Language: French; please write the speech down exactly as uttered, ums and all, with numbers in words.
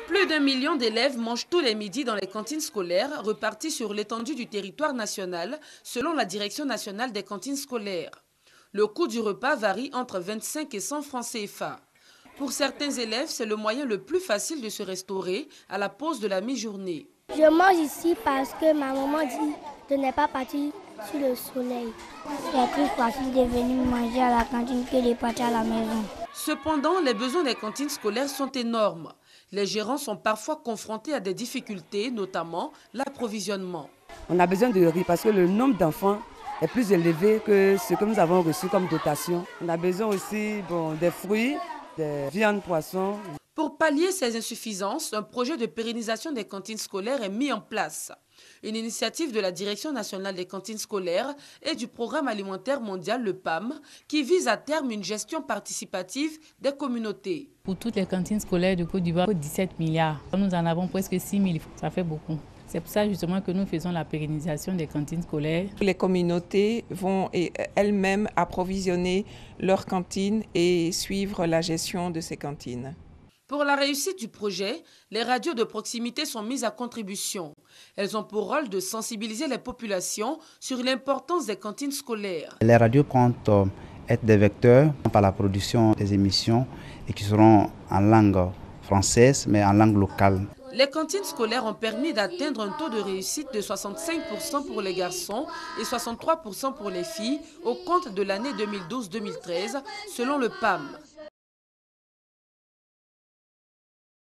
Plus d'un million d'élèves mangent tous les midis dans les cantines scolaires reparties sur l'étendue du territoire national, selon la Direction nationale des cantines scolaires. Le coût du repas varie entre vingt-cinq et cent francs C F A. Pour certains élèves, c'est le moyen le plus facile de se restaurer à la pause de la mi-journée. Je mange ici parce que ma maman dit de ne pas partir sous le soleil. C'est plus facile de venir manger à la cantine que de partir à la maison. Cependant, les besoins des cantines scolaires sont énormes. Les gérants sont parfois confrontés à des difficultés, notamment l'approvisionnement. On a besoin de riz parce que le nombre d'enfants est plus élevé que ce que nous avons reçu comme dotation. On a besoin aussi bon, des fruits, des viandes, poissons. Pour pallier ces insuffisances, un projet de pérennisation des cantines scolaires est mis en place. Une initiative de la Direction nationale des cantines scolaires et du Programme alimentaire mondial, le P A M, qui vise à terme une gestion participative des communautés. Pour toutes les cantines scolaires de Côte d'Ivoire, dix-sept milliards. Nous en avons presque six mille, ça fait beaucoup. C'est pour ça justement que nous faisons la pérennisation des cantines scolaires. Les communautés vont elles-mêmes approvisionner leurs cantines et suivre la gestion de ces cantines. Pour la réussite du projet, les radios de proximité sont mises à contribution. Elles ont pour rôle de sensibiliser les populations sur l'importance des cantines scolaires. Les radios comptent être des vecteurs par la production des émissions et qui seront en langue française mais en langue locale. Les cantines scolaires ont permis d'atteindre un taux de réussite de soixante-cinq pour cent pour les garçons et soixante-trois pour cent pour les filles au compte de l'année deux mille douze deux mille treize selon le P A M.